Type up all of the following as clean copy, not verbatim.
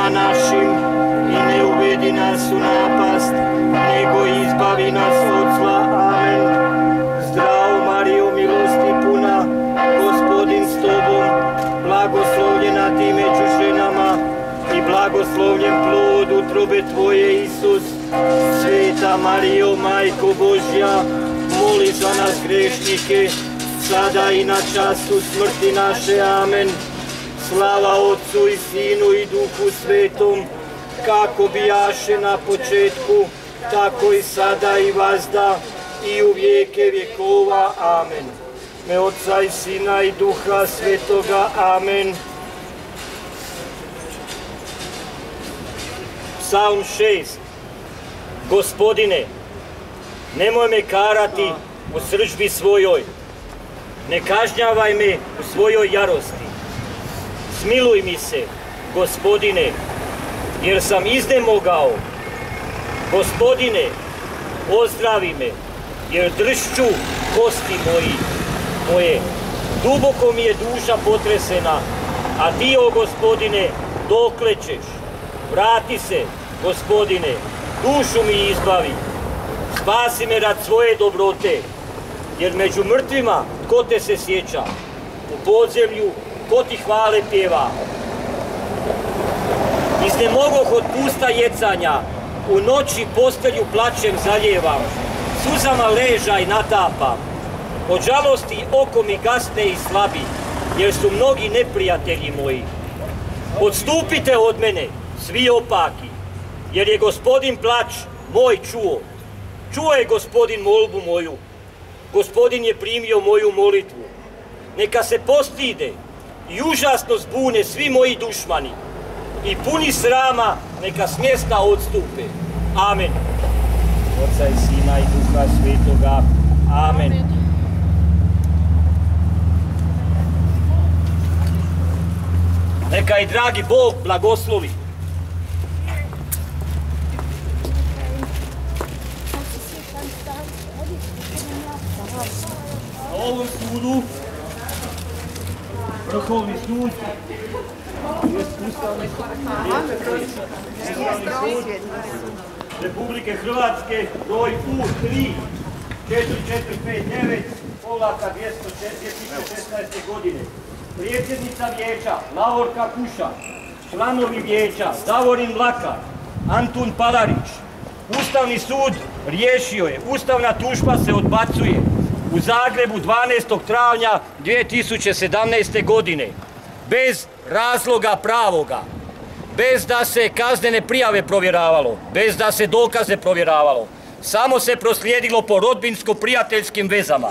grehima našim i ne uvedi nas u napast, nego izbavi nas od zla. Amen. Zdravo Marijo, milosti puna, Gospodin s tobom, blagoslovljena ti među ženama i blagoslovljen plod utrobe tvoje, Isus. Sveta Marijo, Majko Božja, moli za nas grešnike, sada i na času smrti naše. Amen. Slava Otcu i Sinu i Duhu Svetom, kako bijaše na početku, tako i sada i vazda i u vijeke vjekova. Amen. Me Otca i Sina i Duha Svetoga. Amen. Psalm 6. Gospodine, nemoj me karati u srdžbi svojoj, ne kažnjavaj me u svojoj jarosti. Smiluj mi se, Gospodine, jer sam iznemogao. Gospodine, ozdravi me, jer dršću kosti moje. Duboko mi je duša potresena, a ti, o Gospodine, dokle ćeš? Vrati se, Gospodine, dušu mi izbavi. Spasi me rad svoje dobrote, jer među mrtvima tko te se sjeća? U podzemlju ko ti hvale pjeva? Iznemogoh od pusta jecanja, u noći postelju plačem zaljevam, suzama ležaj natapam. Od žalosti oko mi gasne i slabi, jer su mnogi neprijatelji moji. Odstupite od mene, svi opaki, jer je Gospodin plać moj čuo. Čuo je Gospodin molbu moju. Gospodin je primio moju molitvu. Neka se postide i užasno zbune svi moji dušmani i puni srama neka s mjesta odstupe. Amen. Otca i Sina i Duha Svetoga. Amen. Neka i dragi Bog blagoslovi. Na ovom sudu Vrhovni sud Ustavni sud Republike Hrvatske, broj U3 4459 polaka 2016. godine. Predsjednica vijeća Lavorka Kuša, članovi vijeća Davorin Mlakar, Antun Palarić. Ustavni sud riješio je, ustavna tužba se odbacuje u Zagrebu 12. travnja 2017. godine, bez razloga pravoga, bez da se kaznene prijave provjeravalo, bez da se dokaze provjeravalo, samo se proslijedilo po rodbinsko-prijateljskim vezama.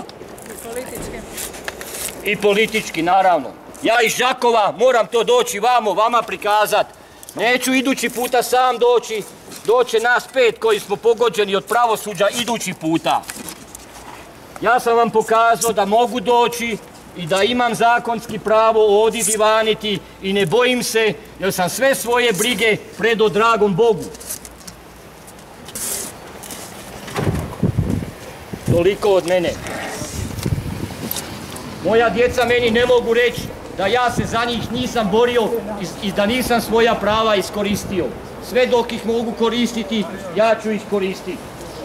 I politički, naravno. Ja iz Žakova moram to doći vama prikazati. Neću idući puta sam doći, doće nas 5 koji smo pogođeni od pravosuđa idući puta. Ja sam vam pokazao da mogu doći i da imam zakonski pravo ovdje divaniti i ne bojim se jer sam sve svoje brige predao dragom Bogu. Toliko od mene. Moja djeca meni ne mogu reći da ja se za njih nisam borio i da nisam svoja prava iskoristio. Sve dok ih mogu koristiti, ja ću ih koristiti.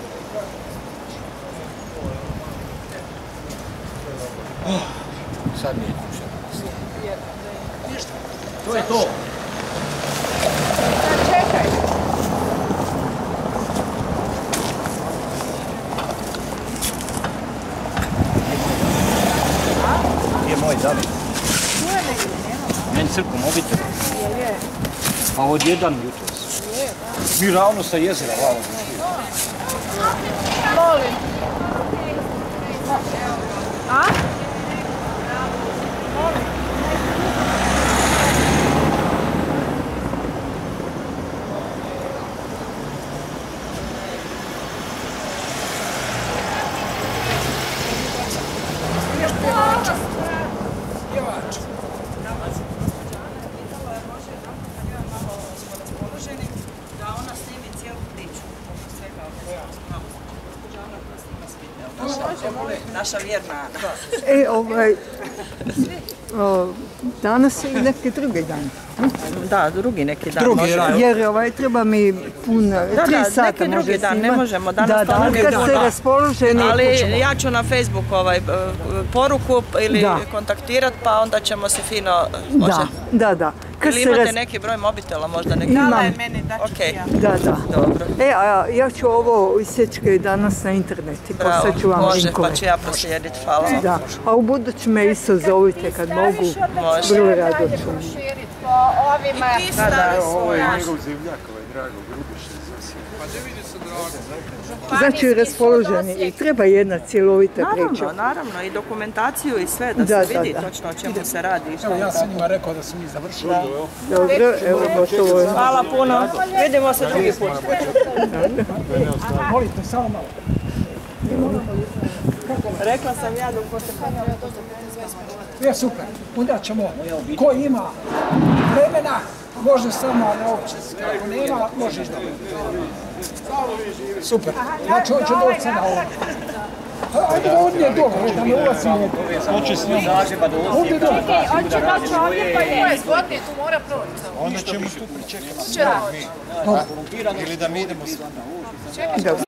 Sad mi je kuća. To je to. Čekaj. Gdje je moj zavet? Tu je negdje, nema. Meni crku mobitel. Je. Pa od jedan jutros. Je, da. Mi ravno sa jezera, hvala. Molim. A? Naša vjerna Ana. Danas je i neki drugi dan. Da, drugi neki dan. Drugi možemo. dan. Jer treba mi pun, 3 sata neki drugi može dan, ne snimat. možemo, danas da, stvarno nije kad puno. ste raspoloženi, Ali počnemo. ja ću na Facebook poruku ili Da. kontaktirat, pa onda ćemo se fino, može. Da. Kad Ili se imate neki broj mobitela, možda neki? Imam. meni da ću ja. Da. Dobro. A ja ću ovo isječke danas na internet i Bravo, poslat ću vam može, linkove. pa ću ja proslijedit, hvala vam. Da, a u budući me isto zovite kad mogu, Može. vrlo rado ću. I ti stavi svoje. Znači raspoloženi i treba jedna cjelovita priča. Naravno, i dokumentaciju i sve, da Da, se vidi da. točno o čemu se radi. i šta Evo je ja sam kako. njima rekao da su mi završili. Dobro, evo gotovo je. Hvala puno, vidimo se drugi put. Molite, samo malo. Rekla sam ja dok se Je super. Onda ćemo, ko ima vremena, može samo na općinski. Ako nema, možeš da. Super. Znači, on će doći sada ovdje. Ajde da ovdje je dobro, da ne ulazimo. Hoće s njim. Ovdje je dobro. On će doći ovdje pa je zgodnije, tu mora proći. Onda ćemo tu pričekati. Će doći. Ili da mi idemo s vama. Dobro.